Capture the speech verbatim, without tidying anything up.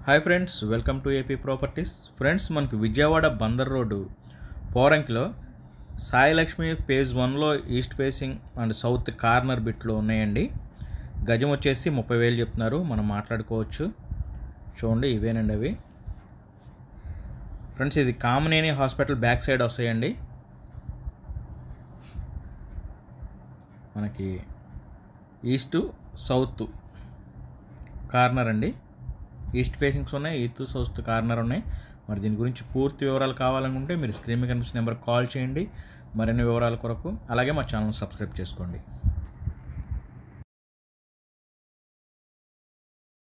Hi friends, welcome to AP properties. Friends, మనకు Vijayawada Bandar road పోరంకిలో Sai Lakshmi phase వన్లో east facing and south corner బిట్లో ఉన్నాయండి. గజం వచ్చేసి ముప్పై వేలు చెప్తున్నారు, మనం మాట్లాడుకోవచ్చు. చూడండి, ఇవేనండి అవి. ఫ్రెండ్స్, ఇది కామినేని హాస్పిటల్ బ్యాక్ సైడ్ వస్తాయండి. మనకి ఈస్ట్ సౌత్ కార్నర్ అండి. ఈస్ట్ ఫేసింగ్స్ ఉన్నాయి, ఈస్ట్ సౌత్ కార్నర్ ఉన్నాయి. మరి దీని గురించి పూర్తి వివరాలు కావాలనుకుంటే మీరు స్క్రీన్ మీద కనిపిస్తున్న నెంబర్ కాల్ చేయండి మరిన్ని వివరాల కొరకు. అలాగే మా ఛానల్ సబ్స్క్రైబ్ చేసుకోండి.